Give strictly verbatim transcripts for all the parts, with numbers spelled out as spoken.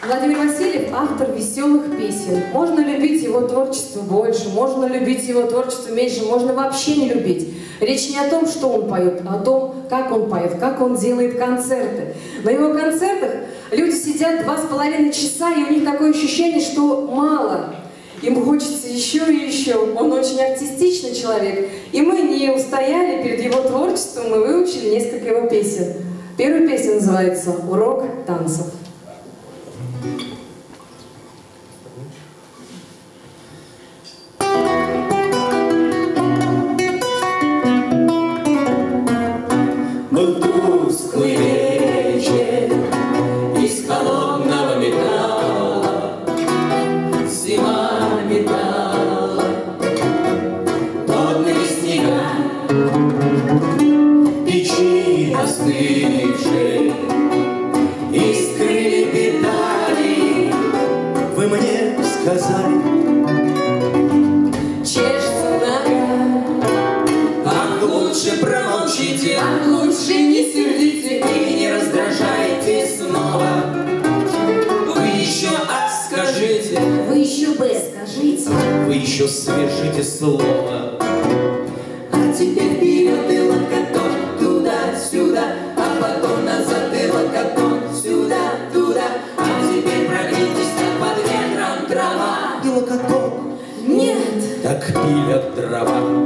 Владимир Васильев – автор веселых песен. Можно любить его творчество больше, можно любить его творчество меньше, можно вообще не любить. Речь не о том, что он поет, а о том, как он поет, как он делает концерты. На его концертах люди сидят два с половиной часа, и у них такое ощущение, что мало. Им хочется еще и еще. Он очень артистичный человек. И мы не устояли перед его творчеством, мы выучили несколько его песен. Первая песня называется «Урок танцев». Был тусклый вечер из холодного металла, зима металла, плотные снега, печи остывшие, искры питали. Вы мне сказали, чешется нога, ах, лучше промолчите, ах, лучше не сердите и не раздражайте снова. Вы еще а скажите, Вы еще Б скажите, вы еще свяжите слово. А теперь вперед и локоток туда-сюда, а потом назад и локоток сюда-туда. А теперь прогнитесь, как под ветром трава. И локоток нет, так пилят дрова.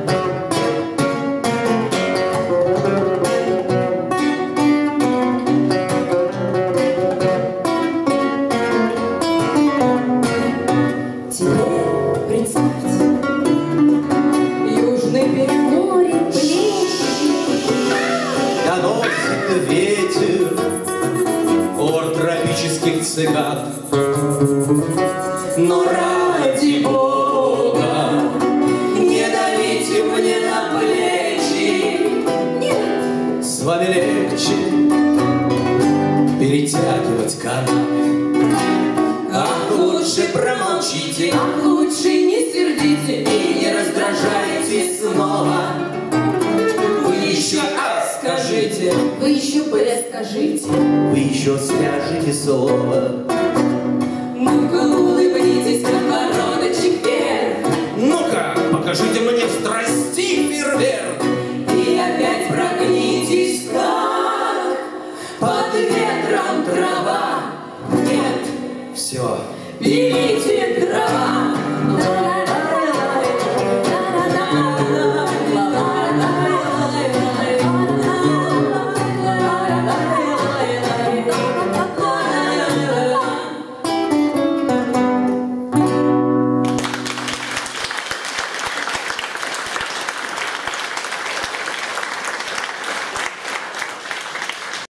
представьте, Южный берег. море плещет, Доносит ветер ор тропических цикад. Но ради Бога не давите мне на плечи. Нет, с вами легче перетягивать канат. Ах, лучше промолчите, Ах, лучше не сердите и не раздражайте снова. Вы еще а скажите, вы еще Б скажите, вы еще свяжите слово. Ну-ка улыбнитесь, подбородочек вверх. Ну-ка, покажите мне в страсти фейерверк. И опять прогнитесь, как под ветром трава. Нет, Все. берите дрова.